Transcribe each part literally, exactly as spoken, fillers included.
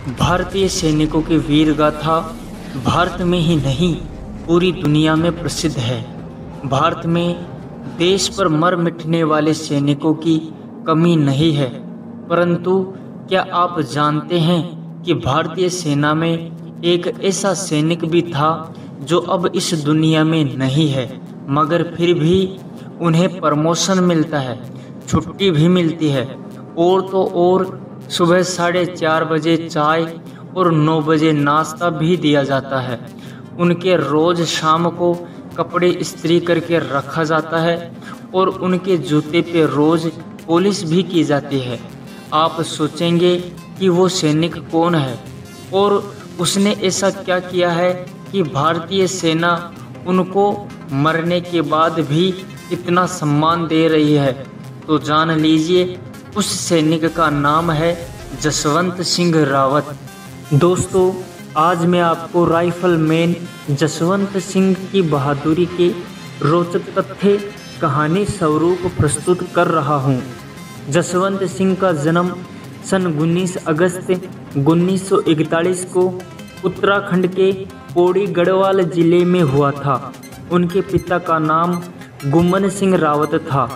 भारतीय सैनिकों की वीर गाथा भारत में ही नहीं पूरी दुनिया में प्रसिद्ध है। भारत में देश पर मर मिटने वाले सैनिकों की कमी नहीं है, परंतु क्या आप जानते हैं कि भारतीय सेना में एक ऐसा सैनिक भी था जो अब इस दुनिया में नहीं है, मगर फिर भी उन्हें प्रमोशन मिलता है, छुट्टी भी मिलती है और तो और सुबह साढ़े चार बजे चाय और नौ बजे नाश्ता भी दिया जाता है। उनके रोज शाम को कपड़े इस्त्री करके रखा जाता है और उनके जूते पे रोज पॉलिश भी की जाती है। आप सोचेंगे कि वो सैनिक कौन है और उसने ऐसा क्या किया है कि भारतीय सेना उनको मरने के बाद भी इतना सम्मान दे रही है। तो जान लीजिए, उस सैनिक का नाम है जसवंत सिंह रावत। दोस्तों, आज मैं आपको राइफलमैन जसवंत सिंह की बहादुरी के रोचक तथ्य कहानी स्वरूप प्रस्तुत कर रहा हूँ। जसवंत सिंह का जन्म सन उन्नीस अगस्त उन्नीस सौ इकतालीस को उत्तराखंड के पौड़ी गढ़वाल जिले में हुआ था। उनके पिता का नाम गुम्मन सिंह रावत था।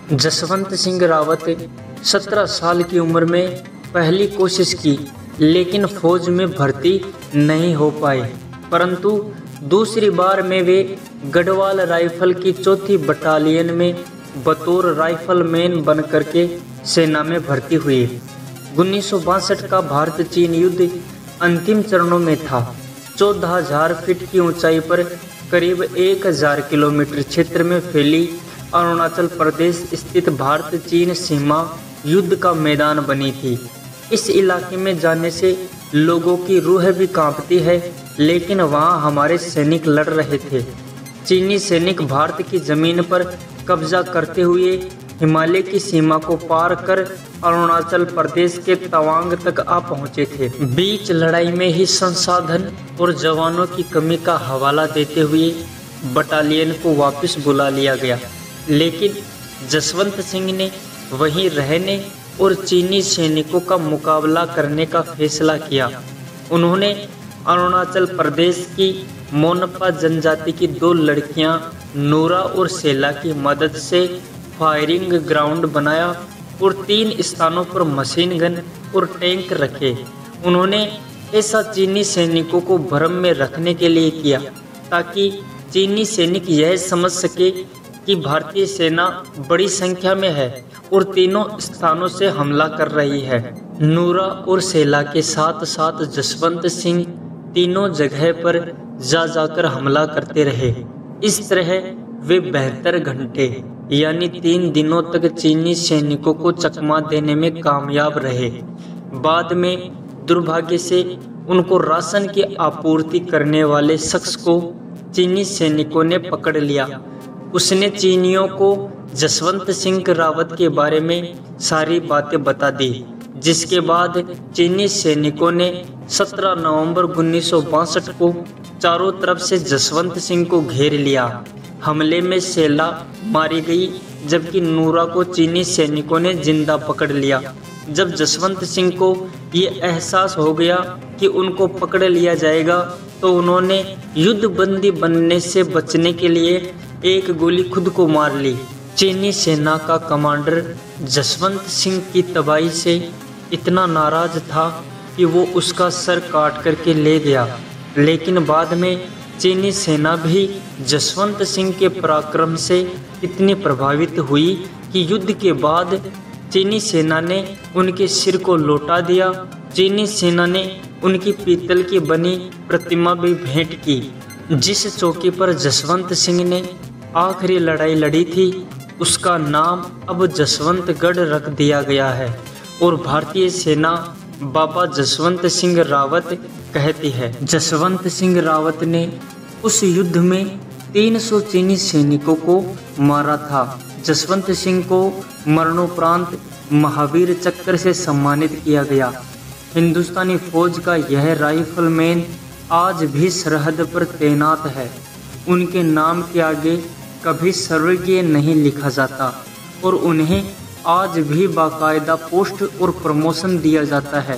जसवंत सिंह रावत सत्रह साल की उम्र में पहली कोशिश की, लेकिन फौज में भर्ती नहीं हो पाए, परंतु दूसरी बार में वे गढ़वाल राइफल की चौथी बटालियन में बतौर राइफलमैन बन करके सेना में भर्ती हुए। उन्नीस सौ बासठ का भारत चीन युद्ध अंतिम चरणों में था। चौदह हजार फीट की ऊंचाई पर करीब एक हजार किलोमीटर क्षेत्र में फैली अरुणाचल प्रदेश स्थित भारत चीन सीमा युद्ध का मैदान बनी थी। इस इलाके में जाने से लोगों की रूह भी कांपती है, लेकिन वहां हमारे सैनिक लड़ रहे थे। चीनी सैनिक भारत की जमीन पर कब्जा करते हुए हिमालय की सीमा को पार कर अरुणाचल प्रदेश के तवांग तक आ पहुंचे थे। बीच लड़ाई में ही संसाधन और जवानों की कमी का हवाला देते हुए बटालियन को वापस बुला लिया गया, लेकिन जसवंत सिंह ने वहीं रहने और चीनी सैनिकों का मुकाबला करने का फैसला किया। उन्होंने अरुणाचल प्रदेश की मोनपा जनजाति की दो लड़कियां नूरा और सेला की मदद से फायरिंग ग्राउंड बनाया और तीन स्थानों पर मशीन गन और टैंक रखे। उन्होंने ऐसा चीनी सैनिकों को भ्रम में रखने के लिए किया ताकि चीनी सैनिक यह समझ सके कि भारतीय सेना बड़ी संख्या में है और तीनों स्थानों से हमला कर रही है। नूरा और सेला के साथ साथ जसवंत सिंह तीनों जगह पर जा जाकर हमला करते रहे। इस तरह वे बहत्तर घंटे यानी तीन दिनों तक चीनी सैनिकों को चकमा देने में कामयाब रहे। बाद में दुर्भाग्य से उनको राशन की आपूर्ति करने वाले शख्स को चीनी सैनिकों ने पकड़ लिया। उसने चीनियों को जसवंत सिंह रावत के बारे में सारी बातें बता दी, जिसके बाद चीनी सैनिकों ने सत्रह नवंबर उन्नीस सौ बासठ को चारों तरफ से जसवंत सिंह को घेर लिया। हमले में सेला मारी गई, जबकि नूरा को चीनी सैनिकों ने जिंदा पकड़ लिया। जब जसवंत सिंह को ये एहसास हो गया कि उनको पकड़ लिया जाएगा, तो उन्होंने युद्धबंदी बनने से बचने के लिए एक गोली खुद को मार ली। चीनी सेना का कमांडर जसवंत सिंह की तबाही से इतना नाराज था कि वो उसका सर काट करके ले गया, लेकिन बाद में चीनी सेना भी जसवंत सिंह के पराक्रम से इतनी प्रभावित हुई कि युद्ध के बाद चीनी सेना ने उनके सिर को लौटा दिया। चीनी सेना ने उनकी पीतल की बनी प्रतिमा भी भेंट की। जिस चौकी पर जसवंत सिंह ने आखिरी लड़ाई लड़ी थी, उसका नाम अब जसवंतगढ़ रख दिया गया है और भारतीय सेना बाबा जसवंत सिंह रावत कहती है। जसवंत सिंह रावत ने उस युद्ध में तीन सौ चीनी सैनिकों को मारा था। जसवंत सिंह को मरणोपरांत महावीर चक्र से सम्मानित किया गया। हिंदुस्तानी फौज का यह राइफलमैन आज भी सरहद पर तैनात है। उनके नाम के आगे कभी स्वर्गीय नहीं लिखा जाता और उन्हें आज भी बाकायदा पोस्ट और प्रमोशन दिया जाता है।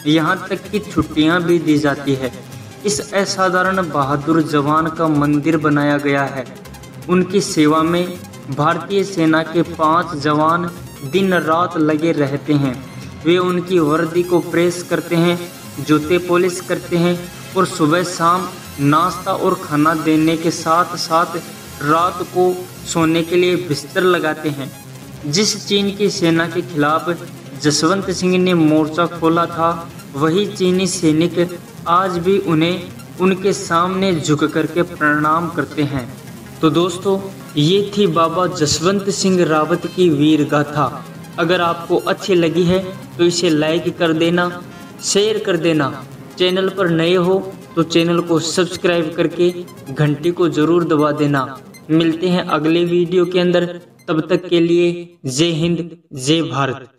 यहाँ तक कि छुट्टियाँ भी दी जाती है। इस असाधारण बहादुर जवान का मंदिर बनाया गया है। उनकी सेवा में भारतीय सेना के पांच जवान दिन रात लगे रहते हैं। वे उनकी वर्दी को प्रेस करते हैं, जूते पॉलिश करते हैं और सुबह शाम नाश्ता और खाना देने के साथ साथ रात को सोने के लिए बिस्तर लगाते हैं। जिस चीन की सेना के खिलाफ जसवंत सिंह ने मोर्चा खोला था, वही चीनी सैनिक आज भी उन्हें उनके सामने झुक करके प्रणाम करते हैं। तो दोस्तों, ये थी बाबा जसवंत सिंह रावत की वीर गाथा। अगर आपको अच्छी लगी है तो इसे लाइक कर देना, शेयर कर देना। चैनल पर नए हो तो चैनल को सब्सक्राइब करके घंटी को जरूर दबा देना। मिलते हैं अगले वीडियो के अंदर, तब तक के लिए जय हिंद, जय भारत।